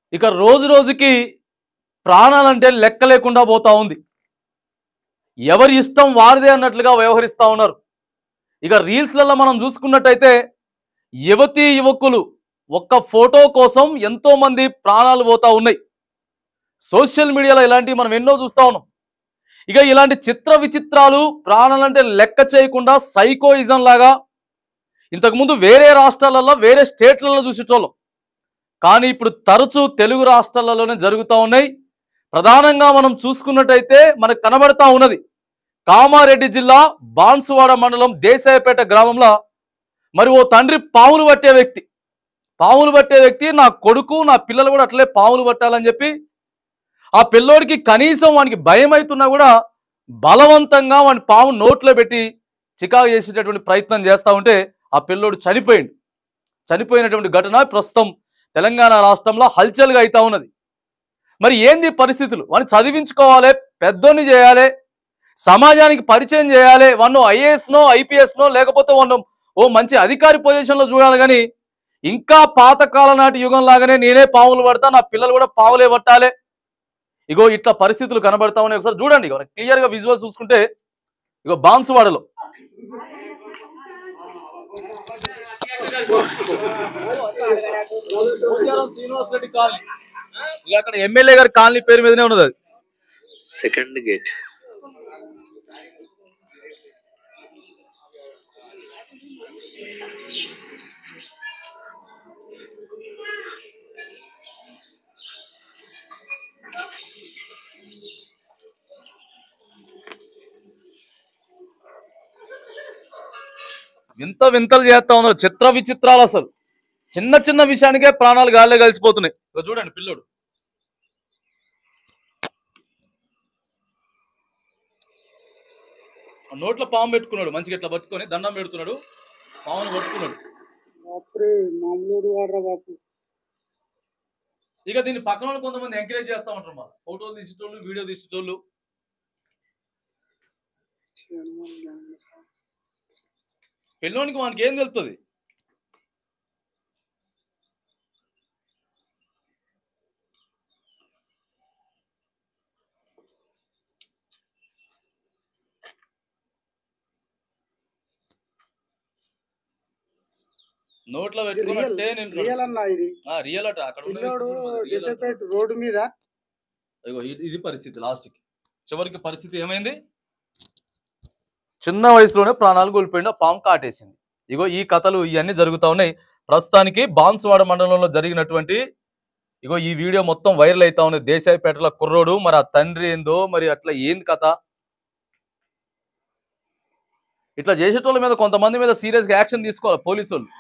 ఇక రోజు రోజుకి ప్రాణాలంటే లెక్క లేకుండా పోతా ఉంది. ఎవరి ఇష్టం వారిదే అన్నట్లుగా వ్యవహరిస్తూ ఉన్నారు. ఇక రీల్స్లలో మనం చూసుకున్నట్టయితే యువతీ యువకులు ఒక్క ఫోటో కోసం ఎంతో మంది ప్రాణాలు పోతా ఉన్నాయి. సోషల్ మీడియాలో ఇలాంటివి మనం ఎన్నో చూస్తా ఉన్నాం. ఇక ఇలాంటి చిత్ర విచిత్రాలు ప్రాణాలంటే లెక్క చేయకుండా సైకోయిజం లాగా ఇంతకుముందు వేరే రాష్ట్రాలలో వేరే స్టేట్లలో చూసేటోళ్ళం. కానీ ఇప్పుడు తరచూ తెలుగు రాష్ట్రాలలోనే జరుగుతూ ఉన్నాయి. ప్రధానంగా మనం చూసుకున్నట్టయితే మనకు కనబడతా ఉన్నది కామారెడ్డి జిల్లా బాన్సువాడ మండలం దేశాయపేట గ్రామంలో మరి ఓ తండ్రి పాములు పట్టే వ్యక్తి నా కొడుకు నా పిల్లలు కూడా అట్లే పాములు పట్టాలని చెప్పి ఆ పిల్లోడికి కనీసం వానికి భయం అవుతున్నా కూడా బలవంతంగా వాని పాము నోట్లో పెట్టి చికాకు చేసేటటువంటి ప్రయత్నం చేస్తూ ఉంటే ఆ పిల్లోడు చనిపోయినటువంటి ఘటన ప్రస్తుతం తెలంగాణ రాష్ట్రంలో హల్చల్గా అవుతా ఉన్నది. మరి ఏంది పరిస్థితులు? వాడిని చదివించుకోవాలి, పెద్దోని చేయాలి, సమాజానికి పరిచయం చేయాలి, వన్ను ఐఏఎస్నో ఐపీఎస్నో లేకపోతే వన్ను ఓ మంచి అధికారి పొజిషన్లో చూడాలి. కానీ ఇంకా పాతకాల నాటి యుగం లాగానే నేనే పాములు పడతా, నా పిల్లలు కూడా పాములే పట్టాలి. ఇగో ఇట్లా పరిస్థితులు కనబడతా ఉన్నాయి. ఒకసారి చూడండి, క్లియర్గా విజువల్ చూసుకుంటే ఇగో బాన్సువాడలో శ్రీనివాస్ రెడ్డి కాలనీ, ఇక అక్కడ ఎమ్మెల్యే గారి కాలనీ పేరు మీదనే ఉన్నది. అది సెకండ్ గేట్. వింతలు చేస్తా ఉన్నారు, చిత్ర విచిత్రాలు. అసలు చిన్న చిన్న విషయానికే ప్రాణాలు గాల్లో కలిసిపోతున్నాయి. చూడండి, పిల్లోడు నోట్లో పాము పెట్టుకున్నాడు, మంచిగా ఇట్లా పట్టుకొని దండం పెడుతున్నాడు, పామును పట్టుకున్నాడు. ఇక దీన్ని పక్కన కొంతమంది ఎంకరేజ్ చేస్తా ఉంటారు, మా ఫోటోలు తీసేటోళ్ళు, వీడియో తీసేటోళ్ళు. పిల్లోనికి వానికి ఏం తెలుస్తుంది? నోట్లో పెట్టుకున్నట్టే రియల్ అట. అక్కడ రోడ్డు మీద ఇది పరిస్థితి. లాస్ట్కి చివరికి పరిస్థితి ఏమైంది? చిన్న వయసులోనే ప్రాణాలు కోల్పోయింది, పాము కాటేసింది. ఇగో ఈ కథలు ఇవన్నీ జరుగుతూ ఉన్నాయి. ప్రస్తుతానికి బాన్సువాడ మండలంలో జరిగినటువంటి ఇగో ఈ వీడియో మొత్తం వైరల్ అవుతా ఉంది. దేశాయపేటలో కుర్రోడు, మరి ఆ తండ్రి ఏందో, మరి అట్లా ఏంది కథ? ఇట్లా చేసేటోళ్ళ మీద కొంతమంది మీద సీరియస్గా యాక్షన్ తీసుకోవాలి పోలీసు వాళ్ళు.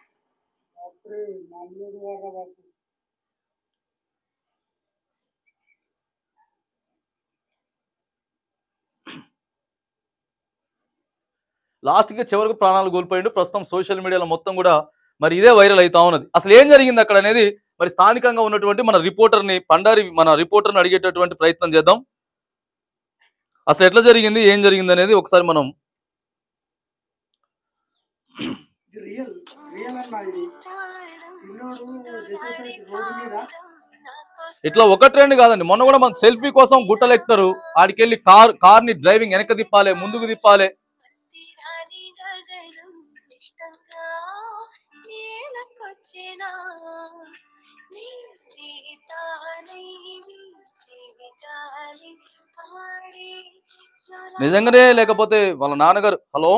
లాస్ట్కి చివరికి ప్రాణాలు కోల్పోయిండు. ప్రస్తుతం సోషల్ మీడియాలో మొత్తం కూడా మరి ఇదే వైరల్ అవుతా ఉన్నది. అసలు ఏం జరిగింది అక్కడ అనేది మరి స్థానికంగా ఉన్నటువంటి మన రిపోర్టర్ని అడిగేటటువంటి ప్రయత్నం చేద్దాం. అసలు ఎట్లా జరిగింది, ఏం జరిగింది అనేది ఒకసారి మనం ఇట్లా ఒకటి రెండు కాదండి. మొన్న కూడా మన సెల్ఫీ కోసం గుట్టలెక్కుతారు, ఆడికెళ్ళి కార్ని డ్రైవింగ్ వెనక తిప్పాలి, ముందుకు తిప్పాలి. నిజంగానే లేకపోతే వాళ్ళ నాన్నగారు. హలో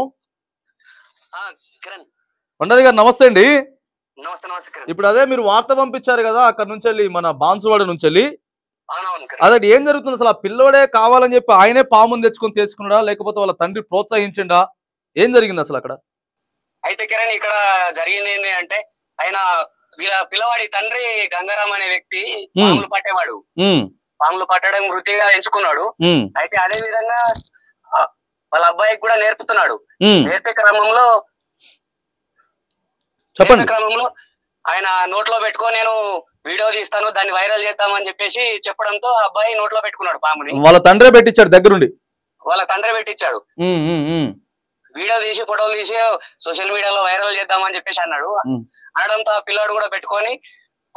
పండరి గారు, నమస్తే అండి. ఇప్పుడు అదే మీరు వార్త పంపించారు కదా అక్కడ నుంచి వెళ్ళి, మన బాన్సువాడ నుంచి వెళ్ళి, అదే ఏం జరుగుతుంది అసలు? ఆ పిల్లోడే కావాలని చెప్పి ఆయనే పాముని తెచ్చుకొని తీసుకున్నాడా, లేకపోతే వాళ్ళ తండ్రి ప్రోత్సహించిండా? ఏం జరిగింది అసలు అక్కడ? అయితే కిరణ్, ఇక్కడ జరిగింది ఏంటి అంటే, ఆయన పిల్లవాడి తండ్రి గంగారాం అనే వ్యక్తి పాములు పట్టేవాడు. పాములు పట్టడం వృత్తిగా ఎంచుకున్నాడు. అయితే అదే విధంగా వాళ్ళ అబ్బాయికి కూడా నేర్పుతున్నాడు. నేర్పే క్రమంలో ఆయన నోట్లో పెట్టుకొని నేను వీడియో తీస్తాను, దాన్ని వైరల్ చేద్దామని చెప్పేసి చెప్పడంతో ఆ అబ్బాయి నోట్లో పెట్టుకున్నాడు పాముని. వాళ్ళ తండ్రే పెట్టించాడు, దగ్గరుండి వాళ్ళ తండ్రి పెట్టించాడు. వీడియో తీసి ఫోటోలు తీసి సోషల్ మీడియాలో వైరల్ చేద్దామని చెప్పేసి అన్నాడు. అనడంతో ఆ పిల్లాడు కూడా పెట్టుకొని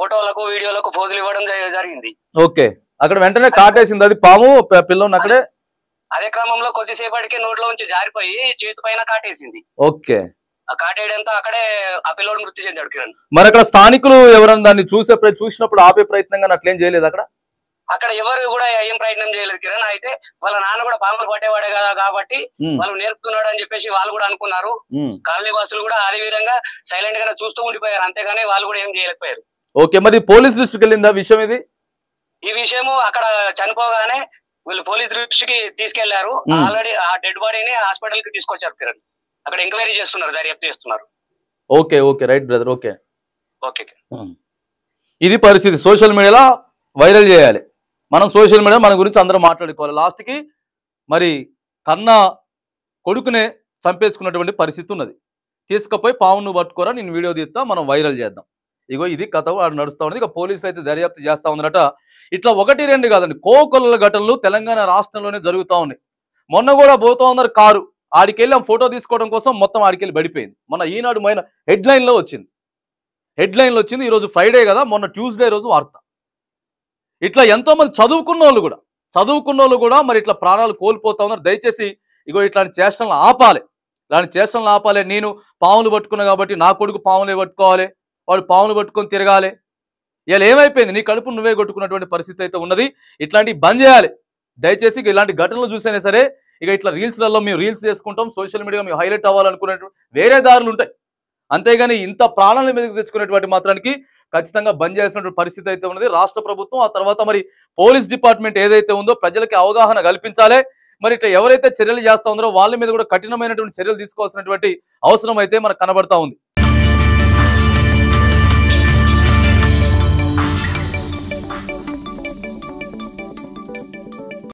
ఫోటోలకు వీడియోలకు ఫోజులు ఇవ్వడం జరిగింది. ఓకే, అక్కడ వెంటనే కాటేసింది అది పాము పిల్లని అక్కడే. అదే క్రమంలో కొద్దిసేపటికి నోట్లో నుంచి జారిపోయి చేతి పైన కాటేసింది. ఓకే, ఆ కాటేయడంతో అక్కడే ఆ పిల్లోడు మృతి చెందాడు కిరణ్. మరి అక్కడ స్థానికులు ఎవరైనా దాన్ని చూసినప్పుడు ఆపే ప్రయత్నం కానీ అట్లేం చేయలేదు అక్కడ ఎవరు కూడా ఏం ప్రయత్నం చేయలేదు కిరణ్. అయితే వాళ్ళ నాన్న కూడా పాములు పట్టేవాడే కదా కాబట్టి వాళ్ళు నేర్పుతున్నాడు అని చెప్పేసి వాళ్ళు కూడా అనుకున్నారు. కాలనీ వాసులు కూడా అదే విధంగా సైలెంట్ గానే చూస్తూ ఉండిపోయారు, అంతేగాని వాళ్ళు కూడా ఏం చేయలేకపోయారు. ఓకే, మరి పోలీస్ దృష్టికి వెళ్ళిందా విషయం ఇది? ఈ విషయము అక్కడ చనిపోగానే వీళ్ళు పోలీస్ దృష్టికి తీసుకెళ్లారు. ఆల్రెడీ ఆ డెడ్ బాడీని హాస్పిటల్ కి తీసుకొచ్చారు కిరణ్. అక్కడ ఎంక్వైరీ చేస్తున్నారు, దర్యాప్తు చేస్తున్నారు. Okay okay, right brother. Okay okay, ఇది పరిస్థితి. సోషల్ మీడియాలో వైరల్ చేయాలి, మనం సోషల్ మీడియా మన గురించి అందరూ మాట్లాడుకోవాలి. లాస్ట్కి మరి కన్నా కొడుకునే చంపేసుకున్నటువంటి పరిస్థితి ఉన్నది. తీసుకుపోయి పావును పట్టుకోరా, నేను వీడియో తీస్తా, మనం వైరల్ చేద్దాం. ఇగో ఇది కథ నడుస్తూ ఉన్నది. ఇక పోలీసులు అయితే దర్యాప్తు చేస్తూ ఉన్నారట. ఇట్లా 1, 2 కాదండి, కోకొల్లల ఘటనలు తెలంగాణ రాష్ట్రంలోనే జరుగుతూ ఉన్నాయి. మొన్న కూడా పోతూ ఉన్నారు కారు, ఆడికెళ్ళి ఆ ఫోటో తీసుకోవడం కోసం మొత్తం ఆడికెళ్ళి పడిపోయింది. మొన్న ఈనాడు హెడ్లైన్లో వచ్చింది. ఈరోజు ఫ్రైడే కదా, మొన్న ట్యూస్డే రోజు వార్త. ఇట్లా ఎంతోమంది చదువుకున్న వాళ్ళు కూడా మరి ఇట్లా ప్రాణాలు కోల్పోతా ఉన్నారు. దయచేసి ఇగో ఇట్లాంటి చేష్టలను ఆపాలి. నేను పాములు పట్టుకున్నా కాబట్టి నా కొడుకు పాములే పట్టుకోవాలి, వాడు పాములు పట్టుకొని తిరగాలి. ఇలా ఏమైపోయింది, నీ కడుపు నువ్వే కొట్టుకున్నటువంటి పరిస్థితి అయితే ఉన్నది. ఇట్లాంటివి బంద్ చేయాలి దయచేసి. ఇలాంటి ఘటనలు చూసైనా సరే ఇక ఇట్లా రీల్స్లలో మేము రీల్స్ చేసుకుంటాం, సోషల్ మీడియా మేము హైలైట్ అవ్వాలనుకునేటువంటి వేరే దారులు ఉంటాయి. అంతేగాని ఇంత ప్రాణాల మీదకి తెచ్చుకునేటువంటి మాత్రానికి ఖచ్చితంగా బంద్ చేసినటువంటి పరిస్థితి అయితే ఉన్నది. రాష్ట్ర ప్రభుత్వం ఆ తర్వాత మరి పోలీస్ డిపార్ట్మెంట్ ఏదైతే ఉందో ప్రజలకి అవగాహన కల్పించాలి. మరి ఇట్లా ఎవరైతే చర్యలు చేస్తా ఉన్నారో వాళ్ళ మీద కూడా కఠినమైనటువంటి చర్యలు తీసుకోవాల్సినటువంటి అవసరం అయితే మనకు కనబడతా ఉంది.